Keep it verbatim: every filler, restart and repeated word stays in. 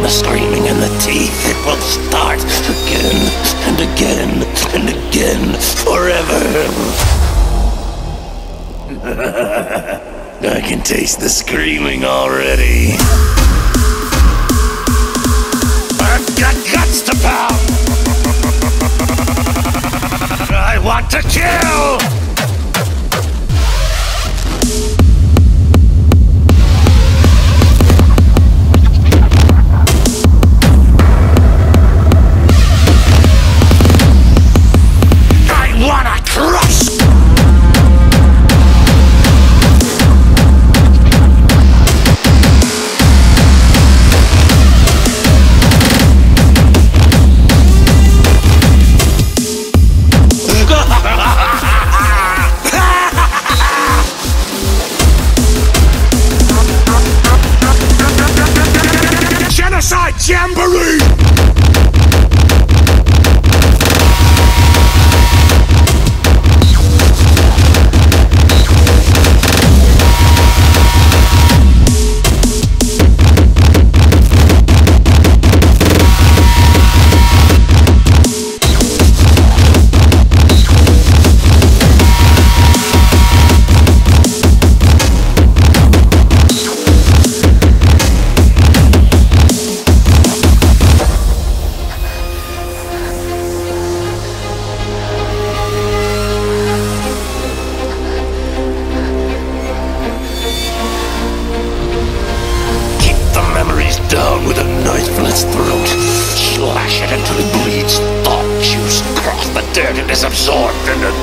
the screaming and the teeth. It will start again and again and again forever. I can taste the screaming already. I've got guts to pound. I want to kill. Jamboree! Down with a knife in its throat. Slash it until it bleeds thought juice. Cross the dirtiness absorbed into